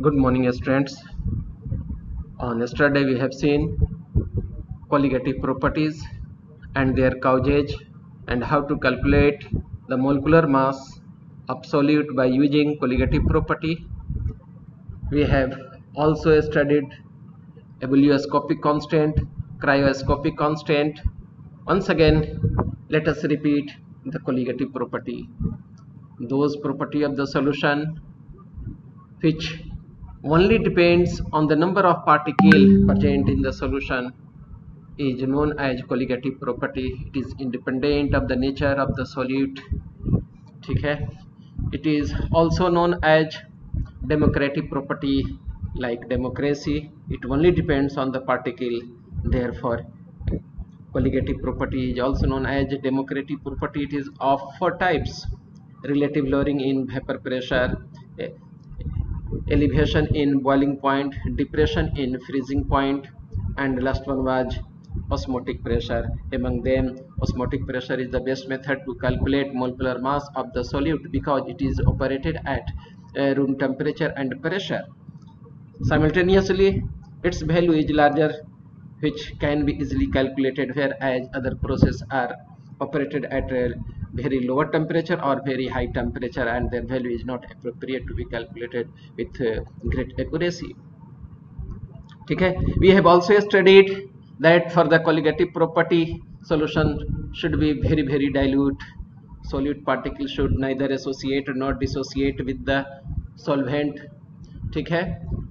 Good morning, students. On yesterday, we have seen colligative properties and their causage and how to calculate the molecular mass of solute by using colligative property. We have also studied ebullioscopic constant, cryoscopic constant. Once again, let us repeat the colligative property. Those property of the solution which only depends on the number of particles present in the solution is known as colligative property. It is independent of the nature of the solute. ठीक है? It is also known as democratic property, like democracy. It only depends on the particle. Therefore, colligative property is also known as democratic property. It is of 4 types: relative lowering in vapor pressure, elevation in boiling point, depression in freezing point, and last one was osmotic pressure. Among them, osmotic pressure is the best method to calculate molecular mass of the solute because it is operated at room temperature and pressure. Simultaneously, its value is larger, which can be easily calculated, whereas other processes are operated at a very lower temperature or very high temperature, and their value is not appropriate to be calculated with great accuracy. Okay, we have also studied that for the colligative property, solution should be very dilute. Solute particle should neither associate nor dissociate with the solvent. ठीक है,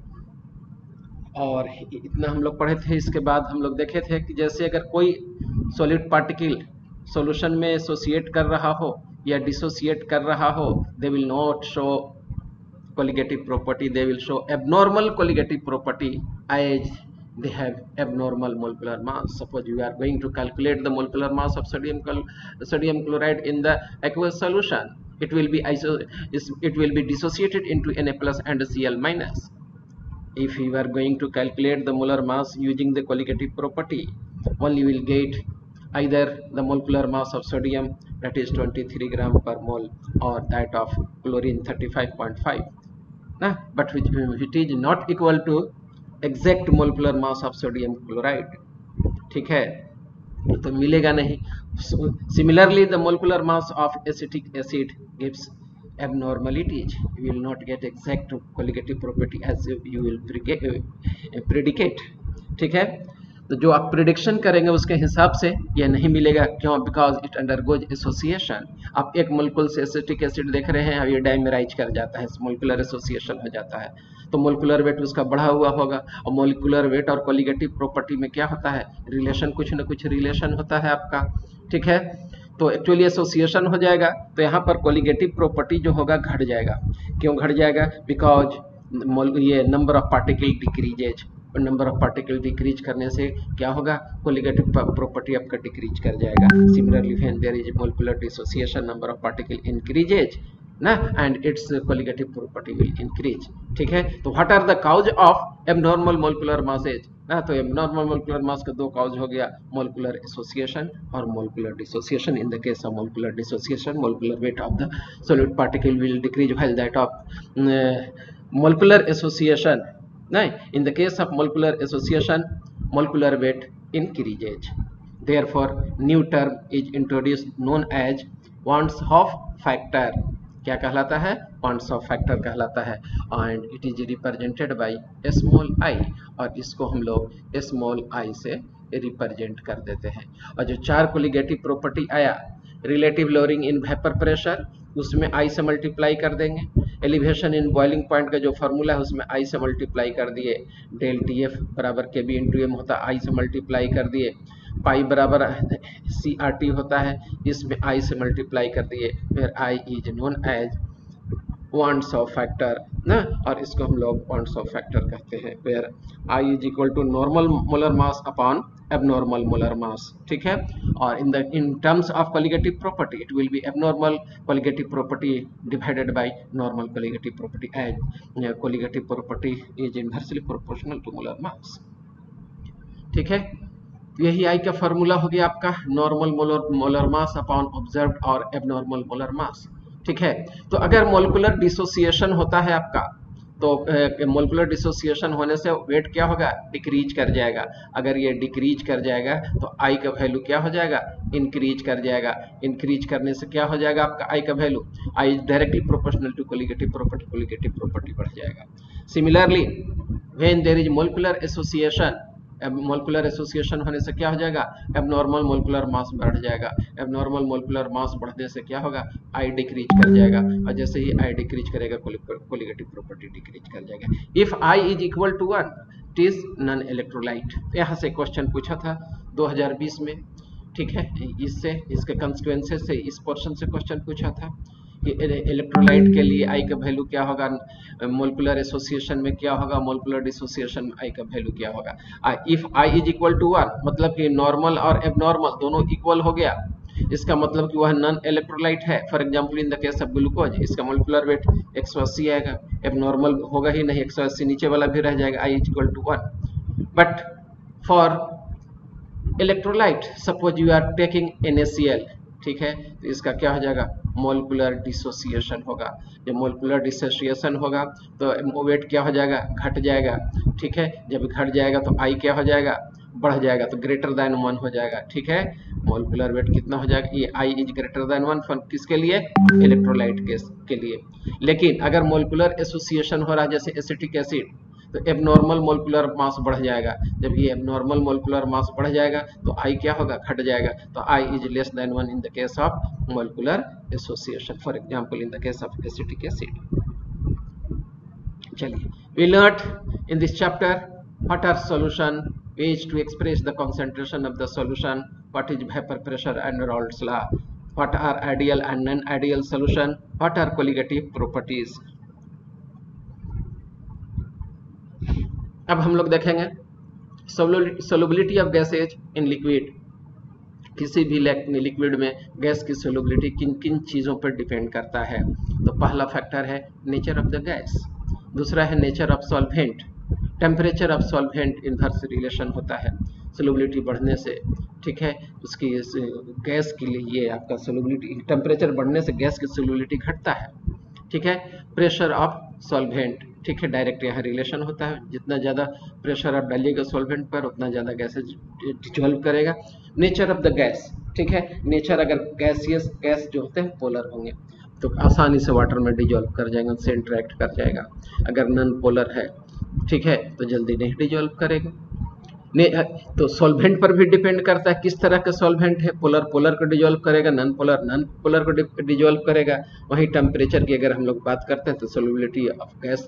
और इतना हम लोग पढ़े थे. इसके बाद हम लोग देखे थे कि जैसे अगर कोई सॉलिड पार्टिकल सॉल्यूशन में एसोसिएट कर रहा हो या डिसोसिएट कर रहा हो, they will not show colligative property, they will show abnormal colligative property as they have abnormal molecular mass. Suppose you are going to calculate the molecular mass of sodium chloride in the aqueous solution, it will be dissociated into Na plus and Cl minus. If you are going to calculate the molar mass using the colligative property, only you will get either the molecular mass of sodium, that is 23 gram per mole, or that of chlorine 35.5, but which is not equal to exact molecular mass of sodium chloride. ठीक है, तो मिलेगा नहीं. Similarly, the molecular mass of acetic acid gives abnormalities. You will not get exact colligative property as you will predicate. ठीक है, तो जो आप प्रिडिक्शन करेंगे उसके हिसाब से यह नहीं मिलेगा. क्यों? Because it undergoes association. आप एक मोलेक्युल से एसिटिक एसिड देख रहे हैं, अब ये डाइमेराइज कर जाता है, मोलिकुलर एसोसिएशन हो जाता है, तो मोलिकुलर वेट उसका बढ़ा हुआ होगा. और मोलिकुलर वेट और कॉलिगेटिव प्रॉपर्टी में क्या होता है? रिलेशन, कुछ न कुछ रिलेशन होता है आपका. ठीक है, तो एक्चुअली एसोसिएशन हो जाएगा, तो यहाँ पर कॉलिगेटिव प्रॉपर्टी जो होगा घट जाएगा. क्यों घट जाएगा? बिकॉज ये number of particle decreases. Number of particle decrease करने से क्या होगा? कॉलिगेटिव प्रॉपर्टी आपका डिक्रीज कर जाएगा. Similarly when there is molecular dissociation, number of particle increases ना, and its colligative property will increase. ठीक है, तो what are the cause of abnormal molecular masses ना? तो एबनॉर्मल मोलिकुलर मास का 2 काउज हो गया, मोलिकुलर एसोसिएशन और molecular dissociation. In the case of molecular dissociation, molecular weight of the solid particle will decrease, while that of molecular association, in the case of molecular association, molecular weight increases. Therefore, new term is introduced known as Wands-Hoff factor. क्या कहलाता है? Wands-Hoff factor कहलाता है, and it is represented by small I, और इसको हम लोग small I से रिप्रेजेंट कर देते हैं. और जो 4 कोलिगेटिव प्रॉपर्टी आया, relative lowering in vapour pressure, उसमें I से मल्टीप्लाई कर देंगे. एलिवेशन इन बॉइलिंग पॉइंट का जो फार्मूला है उसमें I से मल्टीप्लाई कर दिए. डेल TF बराबर KB इंटू M होता है, I से मल्टीप्लाई कर दिए. पाई बराबर CRT होता है, इसमें I से मल्टीप्लाई कर दिए. फिर I is known as Wands-Hoff factor ना, और इसको हम लोग Wands-Hoff factor कहते हैं. फिर I is equal to normal molar mass upon abnormal molar mass. ठीक है, और in terms of colligative property, it will be abnormal colligative property divided by normal colligative property, as colligative property is inversely proportional to molar mass. ठीक है, यही I का formula हो गया आपका, normal molar mass upon observed और abnormal molar mass. ठीक है, तो अगर मोलिकुलर डिसोसिएशन होता है आपका, तो मोलिकुलर डिसोसिएशन होने से वेट क्या होगा, डिक्रीज कर जाएगा। अगर ये डिक्रीज कर जाएगा तो आई का वैल्यू क्या हो जाएगा, इंक्रीज कर जाएगा। इंक्रीज करने से क्या हो जाएगा आपका आई का value, I directly proportional to colligative property बढ़ जाएगा। Similarly when there is molecular association, molecular association होने से क्या हो जाएगा, एबनॉर्मल मोलिकुलर मास बढ़ जाएगा। एबनॉर्मल मोलिकुलर मास बढ़ने से क्या होगा, आई डिक्रीज कर जाएगा, और जैसे ही आई डिक्रीज करेगा कोलिगेटिव प्रॉपर्टी डिक्रीज कर जाएगा। If I is equal to 1 it is non electrolyte. यहाँ से क्वेश्चन पूछा था 2020 में, ठीक है, इससे इसके कंसिक्वेंसेस से इस पोर्शन से क्वेश्चन पूछा था कि इलेक्ट्रोलाइट के लिए आई का वैल्यू क्या होगा, मोलिकुलर एसोसिएशन में क्या होगा, मोलिकुलर डिसोसिएशन में आई का वैल्यू क्या होगा। If I is equal to 1 मतलब कि नॉर्मल और एबनॉर्मल दोनों इक्वल हो गया, इसका मतलब कि वह नॉन इलेक्ट्रोलाइट है। For example in the case of glucose, इसका मोलिकुलर वेट 180 आएगा, एबनॉर्मल होगा ही नहीं, 180 नीचे वाला भी रह जाएगा, I is equal to 1। But for electrolyte suppose you are taking NaCl, ठीक है, तो इसका क्या हो जाएगा, मोलिकुलर डिसोसिएशन होगा। जब मोलिकुलर डिसोसिएशन होगा तो वेट क्या हो जाएगा, घट जाएगा, ठीक है। जब घट जाएगा तो आई क्या हो जाएगा, बढ़ जाएगा, तो ग्रेटर देन 1 हो जाएगा, ठीक है। मोलिकुलर वेट कितना हो जाएगा, ये I is greater than 1 for किसके लिए, इलेक्ट्रोलाइट के लिए। लेकिन अगर मोलिकुलर एसोसिएशन हो रहा है जैसे एसिटिक एसिड, तो एबनॉर्मल मोलिकुलर मास बढ़ जाएगा। जब ये एबनॉर्मल मोलिकुलर मास बढ़ जाएगा तो आई क्या होगा, घट जाएगा, तो I is less than 1 in the case of molecular association, for example in the case of acetic acid. चलिए, we learn in this chapter what are solution, ways to express the concentration of the solution, what is vapor pressure and Raoult's law, what are ideal and non-ideal solution, what are colligative properties। अब हम लोग देखेंगे solubility of gases in liquid. किसी भी liquid में gas की solubility किन किन चीज़ों पर डिपेंड करता है। तो पहला फैक्टर है नेचर ऑफ द गैस, दूसरा है nature of solvent, temperature of solvent inverse relation होता है सोलुबिलिटी बढ़ने से, ठीक है। उसकी गैस के लिए ये आपका सोलुबिलिटी, टेम्परेचर बढ़ने से गैस की सोलुबिलिटी घटता है, ठीक है। प्रेशर ऑफ सॉल्वेंट, ठीक है, डायरेक्ट यहाँ रिलेशन होता है, जितना ज़्यादा प्रेशर आप डालिएगा सॉल्वेंट पर उतना ज़्यादा गैसेज डिजॉल्व करेगा। नेचर ऑफ द गैस, ठीक है, नेचर अगर गैसियस गैस जो होते हैं पोलर होंगे तो आसानी से वाटर में डिजॉल्व कर जाएगा, उनसे इंटरेक्ट कर जाएगा। अगर नॉन पोलर है, ठीक है, तो जल्दी नहीं डिजॉल्व करेगा। तो सॉल्वेंट पर भी डिपेंड करता है किस तरह का सॉल्वेंट है, पोलर को डिजॉल्व करेगा, नॉन पोलर को डिजॉल्व करेगा। वहीं टेम्परेचर की अगर हम लोग बात करते हैं तो सोलुबिलिटी ऑफ गैस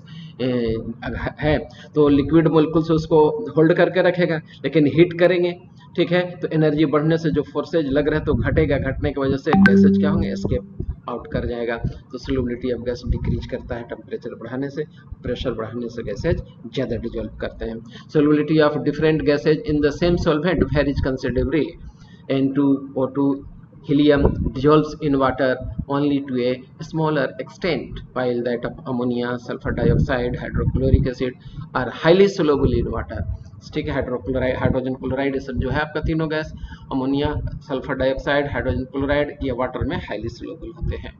है तो लिक्विड मोलिक्यूल से उसको होल्ड करके रखेगा, लेकिन हीट करेंगे, ठीक है, तो एनर्जी बढ़ने से जो फोर्सेज लग रहे हैं तो घटेगा, घटने की वजह से गैसेज क्या होंगे, एस्केप आउट कर जाएगा। तो सोलुबिलिटी ऑफ गैस डिक्रीज करता है टेम्परेचर बढ़ाने से, प्रेशर बढ़ाने से गैसेज ज़्यादा डिजॉल्व करते हैं। Solubility of different gases in the same solvent varies considerably. N2O2 helium dissolves in water only to a smaller extent, while that of ammonia, sulfur dioxide, hydrochloric acid are highly soluble in water। ठीक है, hydrochloride, hydrogen chloride, ये सब जो है आपका तीनों gas, ammonia, sulphur dioxide, hydrogen chloride, ये water में हाईली सोलुबल होते हैं।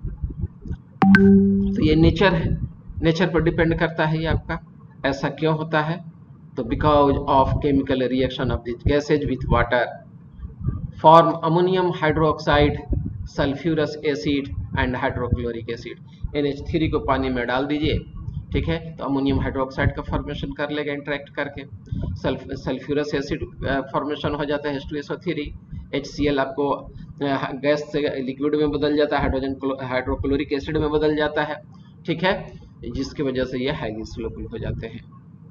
तो ये नेचर है, नेचर पर डिपेंड करता है ये आपका। ऐसा क्यों होता है, तो because of chemical reaction of this gases with water form ammonium hydroxide, sulphurous acid and hydrochloric acid. NH3 को पानी में डाल दीजिए, ठीक है, तो अमोनियम हाइड्रोक्साइड का फॉर्मेशन कर लेगा इंटरेक्ट करके, सल्फ्यूरस एसिड फॉर्मेशन हो जाता है H2SO3, HCl आपको गैस से लिक्विड में बदल जाता है, हाइड्रोक्लोरिक एसिड में बदल जाता है, ठीक है, जिसकी वजह से ये हाईली सोलुबल हो जाते हैं।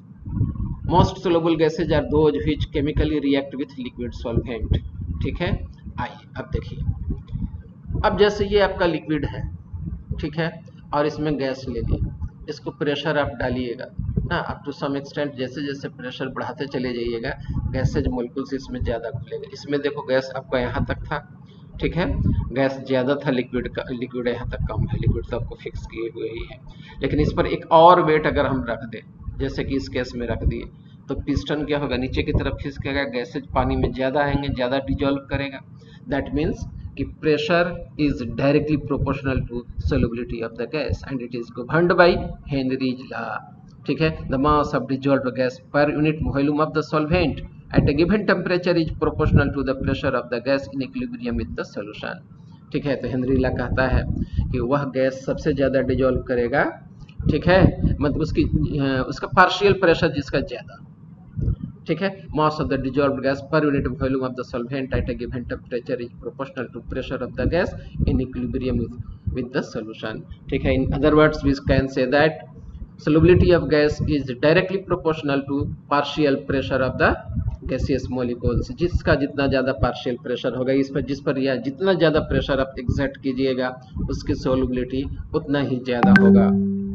Most soluble gases are those which chemically react with liquid solvent, ठीक है। आइए अब देखिए, अब जैसे ये आपका लिक्विड है, ठीक है, और इसमें गैस ले ली, इसको प्रेशर आप डालिएगा ना, अप टू सम एक्सटेंट जैसे जैसे प्रेशर बढ़ाते चले जाइएगा गैसेज मोलिक्यूल्स इसमें ज़्यादा खुलेगा। इसमें देखो गैस आपका यहाँ तक था, ठीक है, गैस ज़्यादा था, लिक्विड का लिक्विड यहाँ तक कम है, लिक्विड तो आपको फिक्स किए हुए ही है। लेकिन इस पर एक और वेट अगर हम रख दें, जैसे कि इस केस में रख दिए, तो पिस्टन क्या होगा, नीचे की तरफ खिसकेगा, गैसेज पानी में ज़्यादा आएंगे, ज़्यादा डिजॉल्व करेगा। दैट मीन्स कि pressure is directly proportional to solubility of the gas and it is governed by Henry's law। ठीक है, the mass of dissolved gas per unit volume of the solvent at a given temperature is proportional to the pressure of the gas in equilibrium with the solution. ठीक है, तो Henry law कहता है कि वह gas सबसे ज़्यादा डिजॉल्व करेगा, ठीक है, मतलब उसका पार्शियल प्रेशर जिसका ज़्यादा, ठीक है, mass of the dissolved gas per unit volume of the solvent at a given temperature is proportional to pressure of the gas in equilibrium with the solution. ठीक है, in other words we can say that solubility of gas is directly proportional to partial pressure of the gaseous molecules। जिसका जितना ज़्यादा partial pressure होगा, इस पर जिस पर या जितना ज़्यादा प्रेशर आप एक्सर्ट कीजिएगा उसकी solubility उतना ही ज़्यादा होगा।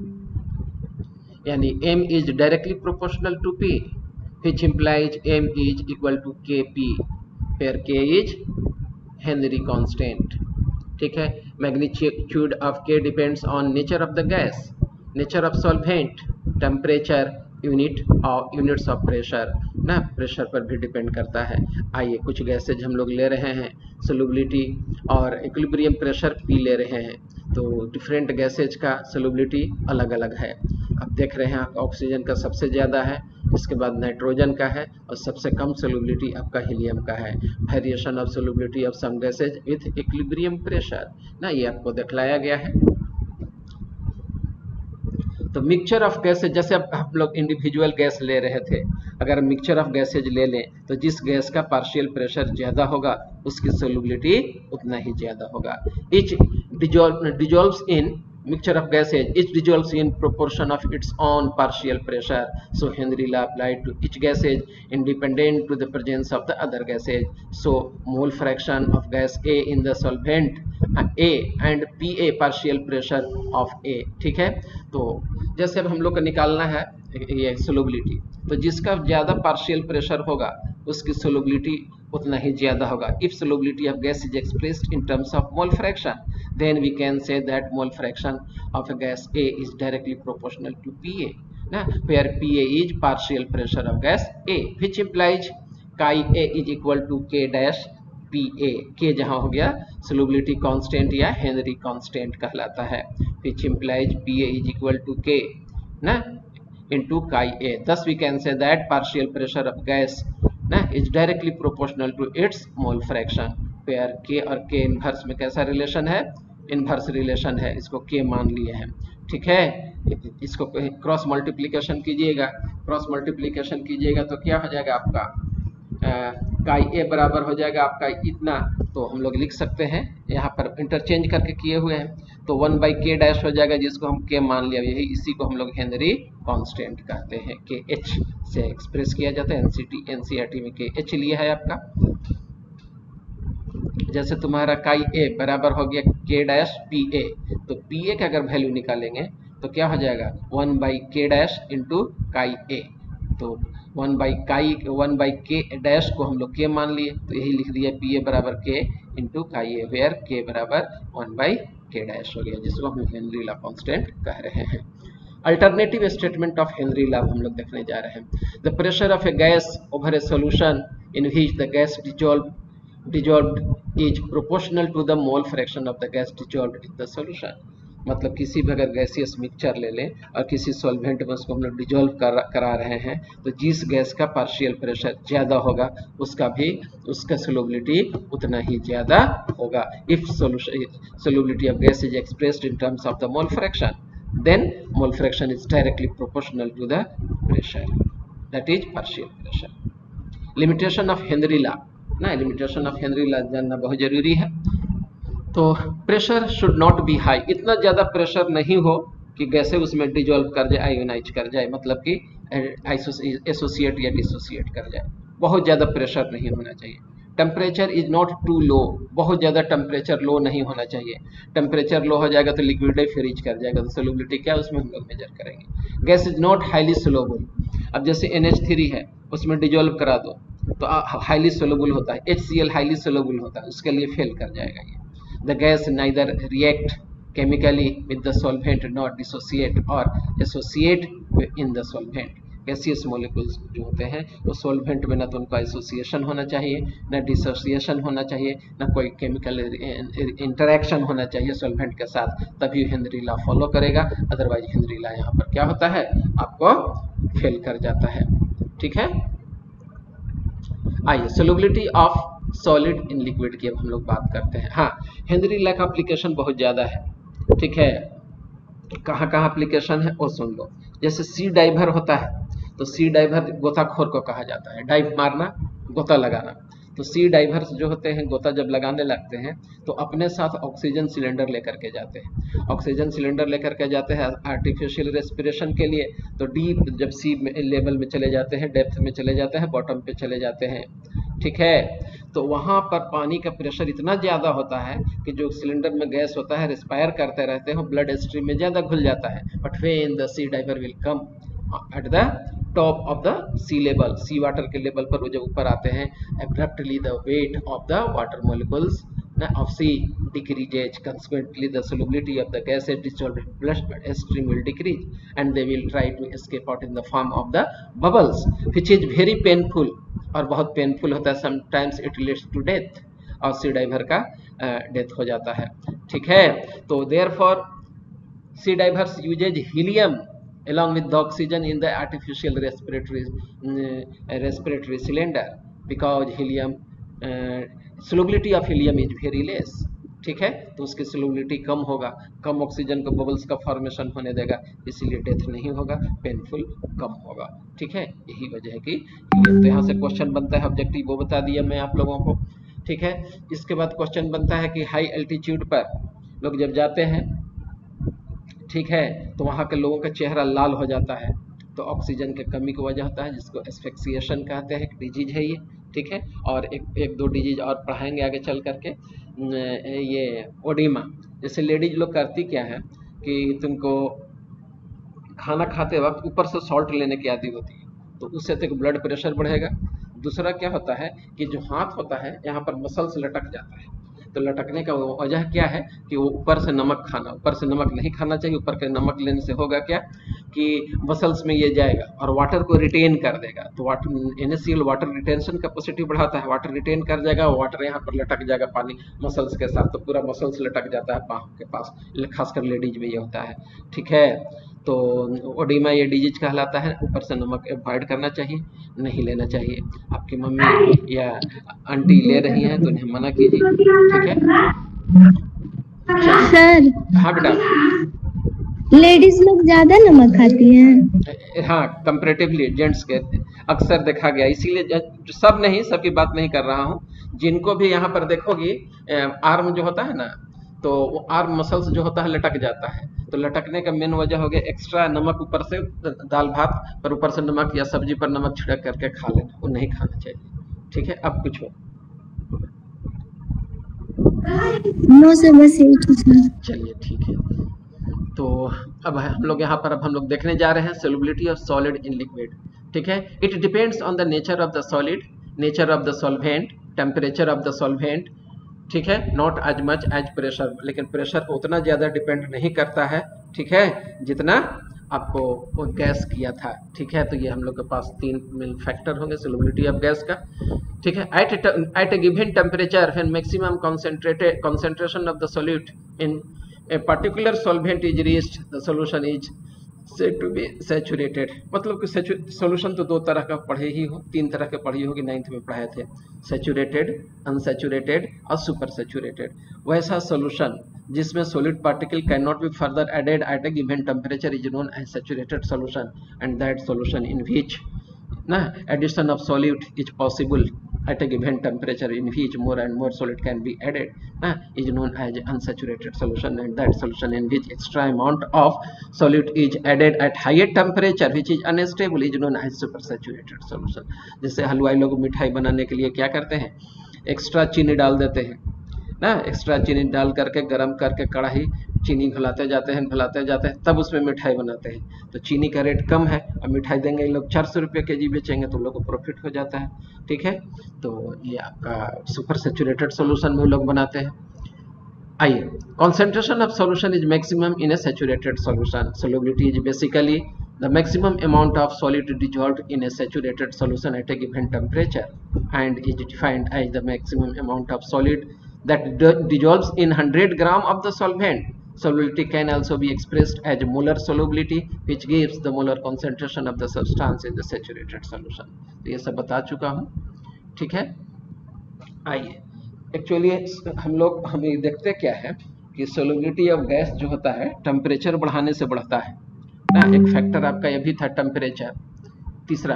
यानी m is directly proportional to p, which implies m is equal to kp, where k is Henry constant। ठीक है, magnitude of k depends on nature of the gas, nature of solvent, temperature, units of pressure ना, pressure पर भी depend करता है। आइए कुछ gases हम लोग ले रहे हैं, सोलुबिलिटी और इक्विलिब्रियम प्रेशर पी ले रहे हैं, तो डिफरेंट गैसेज का सोलुबिलिटी अलग अलग है। अब देख रहे हैं ऑक्सीजन का सबसे ज़्यादा है, इसके बाद नाइट्रोजन का है और सबसे कम सोलुबिलिटी आपका हीलियम का है। Variation of solubility of some gases with equilibrium pressure ना, ये आपको दिखलाया गया है। तो मिक्सचर ऑफ गैसेज, जैसे अब हम लोग इंडिविजुअल गैस ले रहे थे, अगर मिक्सचर ऑफ गैसेज ले लें तो जिस गैस का पार्शियल प्रेशर ज़्यादा होगा उसकी सोलुबिलिटी उतना ही ज़्यादा होगा। Each dissolves in mixture of gases, each dissolves in proportion of its own partial pressure. So Henry law applied to each gases independent to the presence of the other gases. So mole fraction of gas A in the solvent A and PA partial pressure of A। ठीक है, तो जैसे अब हम लोग को निकालना है ये सोलुबिलिटी, तो जिसका ज़्यादा पार्शियल प्रेशर होगा उसकी सोलुबिलिटी उतना ही ज़्यादा होगा। If solubility of gas is expressed in terms of mole fraction, then we can say that mole fraction of a gas A is directly proportional to PA, where PA is partial pressure of gas A, which implies chi A is equal to K dash PA। K जहाँ हो गया solubility constant या Henry constant कहलाता है, which implies PA is equal to K ना into chi A। Thus we can say that partial pressure of gas ना is directly proportional to its mole fraction, where K और K inverse में कैसा relation है, inverse relation है, इसको K मान लिए हैं। ठीक है, इसको क्रॉस मल्टीप्लिकेशन कीजिएगा, क्रॉस मल्टीप्लिकेशन कीजिएगा तो क्या हो जाएगा आपका काई ए बराबर हो जाएगा आपका इतना, तो हम लोग लिख सकते हैं यहाँ पर इंटरचेंज करके किए हुए हैं, तो 1/k डैश हो जाएगा जिसको हम K मान लिया, यही इसी को हम लोग हेनरी कांस्टेंट कहते हैं। KH से एक्सप्रेस किया जाता है, NCERT में KH लिया है आपका। जैसे तुम्हारा काई ए बराबर हो गया K डैश PA, तो PA का अगर वैल्यू निकालेंगे तो क्या हो जाएगा 1/k डैश इंटू काई ए, तो 1/k डैश को हम लोग K मान लिए, तो यही लिख दिया PA बराबर K इंटू काई ए, वेयर K बराबर 1/k डैश हो गया, जिसको हम हेनरी लॉ कांस्टेंट कह रहे हैं। Alternative statement of Henry law हम लोग देखने जा रहे हैं। The pressure of a gas over a solution in which the gas dissolved is proportional to the mole fraction of the gas dissolved in the solution। मतलब किसी भी अगर गैसियस मिक्सचर ले लें और किसी सॉल्वेंट में उसको हम लोग डिजोल्व करा रहे हैं, तो जिस गैस का पार्शियल प्रेशर ज़्यादा होगा उसका सोलुबिलिटी उतना ही ज़्यादा होगा। If solubility of gas is expressed in terms of the mole fraction, then mole fraction is directly proportional to the pressure, that is partial pressure. Limitation of Henry law ना, limitation of Henry law जानना बहुत जरूरी है। तो pressure should not be high, इतना ज़्यादा pressure नहीं हो कि गैसें उसमें डिजोल्व कर जाए, आयोनाइज कर जाए, मतलब कि एसोसिएट या डिसोसिएट कर जाए, बहुत ज़्यादा प्रेशर नहीं होना चाहिए। Temperature is not too low, बहुत ज़्यादा टेम्परेचर लो नहीं होना चाहिए। टेम्परेचर लो हो जाएगा तो लिक्विड फ्रीज कर जाएगा, तो सोलुबिलिटी क्या है उसमें हम लोग मेजर करेंगे। Gas is not highly soluble, अब जैसे NH3 है उसमें डिजोल्व करा दो तो हाईली सोलुबल होता है, HCl हाईली सोलुबल होता है, उसके लिए फेल कर जाएगा ये। The gas neither react chemically with the solvent not dissociate और associate in the solvent, gaseous molecules जो होते हैं वो सॉल्वेंट में ना तो उनका एसोसिएशन होना चाहिए, ना डिसोसिएशन होना चाहिए, ना कोई केमिकल इंटरेक्शन होना चाहिए सॉल्वेंट के साथ, तभी हेनरी लॉ फॉलो करेगा। अदरवाइज हेनरी लॉ यहाँ पर क्या होता है, आपको फेल कर जाता है। ठीक है, आइए solubility of solid in liquid की अब हम लोग बात करते हैं। हाँ, हेनरी लॉ का एप्लीकेशन बहुत ज़्यादा है। ठीक है, कहाँ कहाँ एप्लीकेशन है वो सुन लो। जैसे सी डाइवर होता है, तो सी डाइवर गोताखोर को कहा जाता है, डाइव मारना, गोता लगाना। तो सी डाइवर्स जो होते हैं गोता जब लगाने लगते हैं तो अपने साथ ऑक्सीजन सिलेंडर लेकर के जाते हैं। ऑक्सीजन सिलेंडर लेकर के जाते हैं आर्टिफिशियल रेस्पिरेशन के लिए। तो डीप जब सी लेवल में चले जाते हैं, डेप्थ में चले जाते हैं, बॉटम पे चले जाते हैं। ठीक है, तो वहाँ पर पानी का प्रेशर इतना ज़्यादा होता है कि जो सिलेंडर में गैस होता है रिस्पायर करते रहते हैं, ब्लड स्ट्रीम में ज़्यादा घुल जाता है। But when the sea diver will come at the top of the sea level, sea water के लेवल पर वो जब ऊपर आते हैं, abruptly the weight of the water molecules of sea decreases, consequently the solubility of the gas at dissolved blood stream will decrease and they will try to escape out in the form of the bubbles, which is very painful, और बहुत painful होता है। sometimes it leads to death, और सी driver का death हो जाता है। ठीक है, तो therefore sea divers uses helium along with the oxygen in the artificial respiratory cylinder because helium solubility of helium is very less। ठीक है, तो उसकी solubility कम होगा, कम ऑक्सीजन को बबल्स का फॉर्मेशन होने देगा, इसीलिए डेथ नहीं होगा, पेनफुल कम होगा। ठीक है, यही वजह है कि हीलियम। तो यहाँ से क्वेश्चन बनता है, ऑब्जेक्टिव वो बता दिया मैं आप लोगों को। ठीक है, इसके बाद क्वेश्चन बनता है कि हाई एल्टीट्यूड पर लोग जब जाते हैं, ठीक है, तो वहाँ के लोगों का चेहरा लाल हो जाता है, तो ऑक्सीजन की कमी की वजह होता है, जिसको एस्फिक्सिएशन कहते हैं, एक डिजीज है ये। ठीक है, और एक दो डिजीज और पढ़ाएंगे आगे चल करके। ये ओडिमा, जैसे लेडीज लोग करती क्या है कि तुमको खाना खाते वक्त ऊपर से सॉल्ट लेने की आदत होती है, तो उससे तो ब्लड प्रेशर बढ़ेगा। दूसरा क्या होता है कि जो हाथ होता है यहाँ पर मसल्स लटक जाता है, तो लटकने का वजह क्या है कि वो ऊपर से नमक खाना, ऊपर से नमक नहीं खाना चाहिए। ऊपर के नमक लेने से होगा क्या कि मसल्स में ये जाएगा और वाटर को रिटेन कर देगा। तो water NaCl water retention capacity बढ़ाता है, वाटर रिटेन कर जाएगा, वाटर यहाँ पर लटक जाएगा पानी मसल्स के साथ, तो पूरा मसल्स लटक जाता है पाँव के पास, खासकर लेडीज में ये होता है। ठीक है, तो ओडिमा ये डिजीज कहलाता है। ऊपर से नमक अवॉइड करना चाहिए, नहीं लेना चाहिए। आपकी मम्मी या आंटी ले रही हैं तो उन्हें मना कीजिए। ठीक है सर। हाँ बेटा, लेडीज लोग ज्यादा नमक खाती हैं। हाँ, कंपैरेटिवली जेंट्स के अक्सर देखा गया, इसीलिए सब नहीं, सबकी बात नहीं कर रहा हूँ। जिनको भी यहाँ पर देखोगी आर्म जो होता है ना, तो वो आर्म मसल्स जो होता है लटक जाता है, तो लटकने का मेन वजह हो गया एक्स्ट्रा नमक ऊपर से, दाल भात पर ऊपर से नमक या सब्जी पर नमक छिड़क करके खा लेना, वो नहीं खाना चाहिए। ठीक है, अब कुछ हो नो सर, बस यही सर। चलिए ठीक है, तो अब हम लोग यहाँ पर हम लोग देखने जा रहे हैं solubility of solid in liquid. ठीक है, it depends on the nature of the solid, nature of the solvent, temperature of the solvent. ठीक है, not as much as pressure, लेकिन प्रेशर को उतना ज़्यादा डिपेंड नहीं करता है। ठीक है, जितना आपको वो गैस किया था। ठीक है, तो ये हम लोग के पास 3 मेन फैक्टर होंगे सोल्युबिलिटी ऑफ गैस का। ठीक है, at a given temperature when maximum concentration of the solute in a particular solvent is reached, the solution is said to be saturated। मतलब कि सॉल्यूशन तो 2 तरह का पढ़े ही हो, 3 तरह के पढ़ी होगी, 9th में पढ़ाए थे, सैचुरेटेड, अनसैचुरेटेड और सुपर सैचुरेटेड। वैसा सॉल्यूशन जिसमें solid particle can not be further added at a given temperature is known as saturated solution, and that solution in which no addition of solute is possible at a given temperature in which more and more solid can be added is known as unsaturated solution, and that solution in which extra amount of solute is added at higher temperature which is unstable is known as supersaturated solution। जैसे हलवाई लोग मिठाई बनाने के लिए क्या करते हैं, एक्स्ट्रा चीनी डाल देते हैं ना, एक्स्ट्रा चीनी डाल करके गरम करके कढ़ाई चीनी घुलाते जाते हैं, तब उसमें मिठाई बनाते हैं। तो चीनी का रेट कम है, अब मिठाई देंगे ये लोग 400 रुपये केजी बेचेंगे, तो लोग को प्रॉफिट हो जाता है। ठीक है, तो ये आपका सुपर सैचुरेटेड सॉल्यूशन में लोग बनाते हैं। आइए, concentration of solution is maximum in a saturated solution, solubility is basically the maximum amount of solid dissolved in a saturated solution at a given temperature, and is defined as the maximum amount of solid that dissolves in 100 gram of the solvent. Solubility can also be expressed as molar solubility, which gives the molar concentration of the substance in the saturated solution. तो ये सब बता चुका हूँ, ठीक है। आइए, actually हम देखते क्या है कि सोलबिलिटी ऑफ गैस जो होता है टेम्परेचर बढ़ाने से बढ़ता है ना। एक फैक्टर आपका ये भी था टेम्परेचर, तीसरा,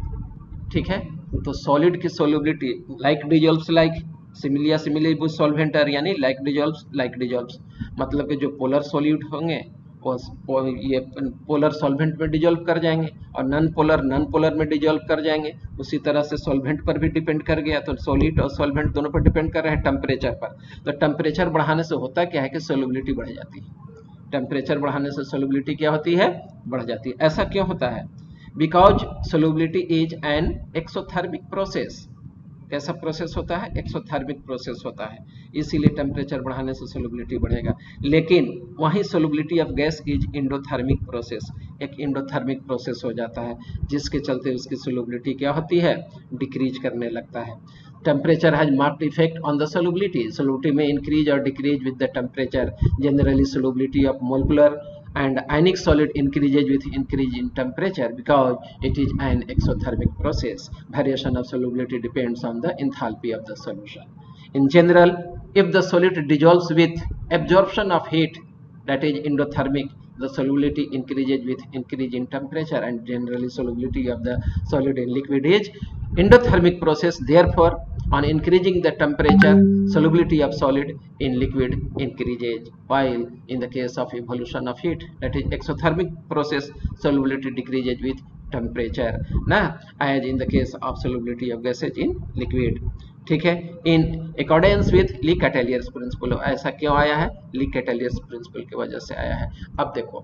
ठीक है। तो सॉलिड की solubility like dissolves like, similar with solvent are, यानी लाइक डिजॉल्व्स मतलब कि जो पोलर सॉलिड होंगे वो ये पोलर सॉल्वेंट में डिजॉल्व कर जाएंगे और नॉन पोलर में डिजॉल्व कर जाएंगे। उसी तरह से सॉल्वेंट पर भी डिपेंड कर गया, तो सॉलिड और सॉल्वेंट दोनों पर डिपेंड कर रहे हैं टेम्परेचर पर। तो टेम्परेचर बढ़ाने से होता क्या है कि सोलबिलिटी बढ़ जाती है। टेम्परेचर बढ़ाने से सोलबिलिटी क्या होती है, बढ़ जाती है। ऐसा क्यों होता है? Because solubility is an exothermic process. कैसा प्रोसेस होता है? एक्सोथर्मिक प्रोसेस होता है, इसीलिए टेम्परेचर बढ़ाने से सोलबिलिटी बढ़ेगा। लेकिन वहीं solubility of gas is endothermic process, एक इंडोथर्मिक प्रोसेस हो जाता है, जिसके चलते उसकी सोलबिलिटी क्या होती है, डिक्रीज करने लगता है। Temperature has marked effect on the solubility. Solubility में इंक्रीज और decrease with the temperature. Generally solubility of molecular and ionic solid increases with increase in temperature because it is an exothermic process. Variation of solubility depends on the enthalpy of the solution. In general, if the solid dissolves with absorption of heat, that is endothermic, the solubility increases with increase in temperature, and generally solubility of the solid in liquid is endothermic process. Therefore, on increasing the temperature, solubility of solid in liquid increases, while in the case of evolution of heat, that is exothermic process, solubility decreases with temperature ना, as in the case of solubility of gases in liquid, ठीक है। In accordance with Le Chatelier's principle. ऐसा क्यों आया है? ली Chatelier's principal की वजह से आया है। अब देखो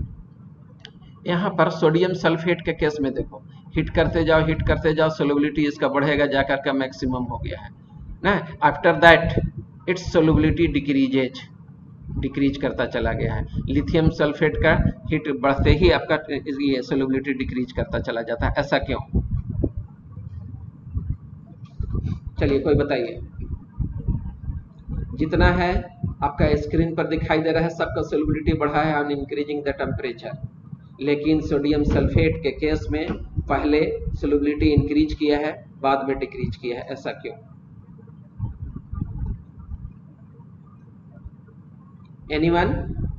यहाँ पर सोडियम सल्फेट के केस में देखो, हीट करते जाओ सोलबिलिटी इसका बढ़ेगा, जाकर का मैक्सिमम हो गया है ना। After that its solubility decrease करता चला गया है। लिथियम सल्फेट का हीट बढ़ते ही आपका ये सोलबिलिटी डिक्रीज करता चला जाता है। ऐसा क्यों? चलिए कोई बताइए। जितना है आपका स्क्रीन पर दिखाई दे रहा है सबका सोलबिलिटी बढ़ा है ऑन इंक्रीजिंग द टेम्परेचर, लेकिन सोडियम सल्फेट के केस में पहले सोलबिलिटी इंक्रीज किया है, बाद में डिक्रीज किया है। ऐसा क्यों? एनीवन?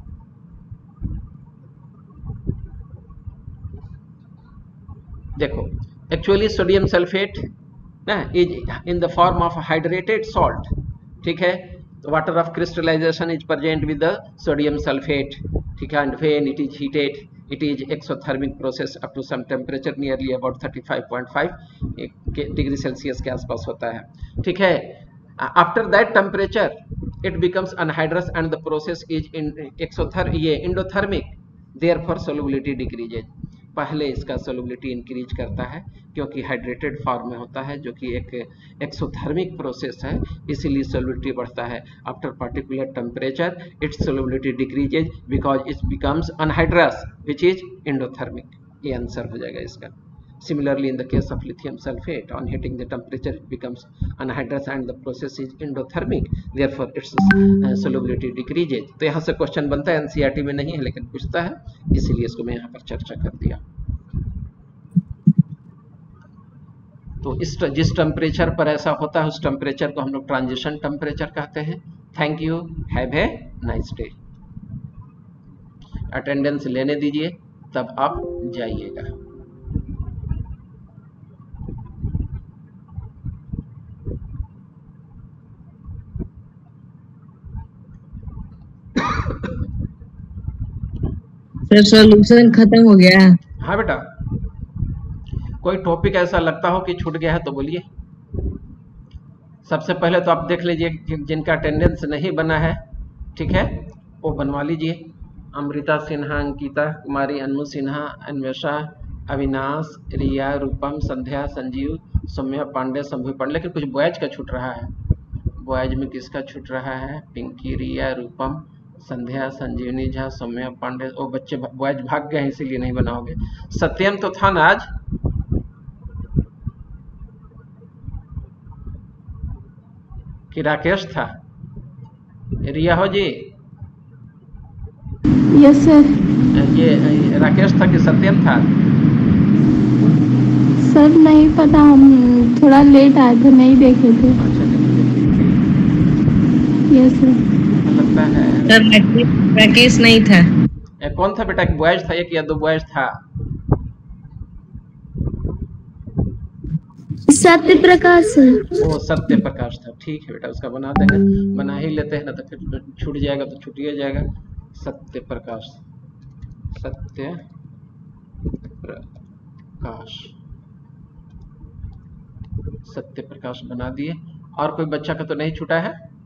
देखो एक्चुअली सोडियम सल्फेट ना is in the form of hydrated salt, ठीक है। Water of crystallisation is present with the sodium sulphate, ठीक है। And when it is heated it is exothermic process up to some temperature nearly about 35.5 degree Celsius के आसपास होता है, ठीक है। After that temperature it becomes anhydrous and the process is endothermic, therefore solubility decreases. पहले इसका solubility increase करता है क्योंकि हाइड्रेटेड फॉर्म में होता है, जो कि एक एक्सोथर्मिक प्रोसेस है, इसीलिए सोलबिलिटी बढ़ता है। After particular temperature its solubility decreases because it becomes anhydrous which is endothermic. ये आंसर हो जाएगा इसका। Similarly, in the case of lithium sulfate, on hitting the temperature, it becomes anhydrous and the process is endothermic. Therefore, its solubility decreases. तो यहाँ से question बनता है, NCERT में नहीं है लेकिन पूछता है, इसीलिए इसको मैं यहाँ पर चर्चा कर दिया। तो इस जिस टेम्परेचर पर ऐसा होता है उस टेम्परेचर को हम लोग ट्रांजिशन टेम्परेचर कहते हैं। Thank you, have a nice day. Attendance लेने दीजिए तब आप जाइएगा। सर सॉल्यूशन खत्म हो गया है। हाँ बेटा, कोई टॉपिक ऐसा लगता हो कि छूट गया है तो बोलिए। सबसे पहले तो आप देख लीजिए जिनका अटेंडेंस नहीं बना है, ठीक है, वो बनवा लीजिए। अमृता सिन्हा, अंकिता कुमारी, अनु सिन्हा, अन्वेषा, अविनाश, रिया, रूपम, संध्या, संजीव, सौम्या पांडे, शंभू पांडे। लेकिन कुछ बॉयज का छूट रहा है। बॉयज में किसका छूट रहा है? पिंकी, रिया, रूपम, संध्या, संजीवनी झा, सौम्या पांडे। ओ बच्चे बॉयज भाग गए हैं इसीलिए नहीं बनाओगे। सत्यम तो था ना आज? कि राकेश था? रिया हो जी, यस सर। ये राकेश था कि सत्यम था? सर नहीं पता, हम थोड़ा लेट आए थे, नहीं देखे थे। अच्छा यस सर। लगता है सर राकेश नहीं था। कौन था बेटा? बॉयज था एक या दो बॉयज था? सत्य प्रकाश सर। वो सत्य प्रकाश था। ठीक है बेटा, उसका बना देंगे। बना ही लेते हैं ना, तो फिर छूट जाएगा तो छूट ही जाएगा। सत्य प्रकाश, सत्य प्रकाश, सत्य प्रकाश बना दिए। और कोई बच्चा का तो नहीं छूटा है?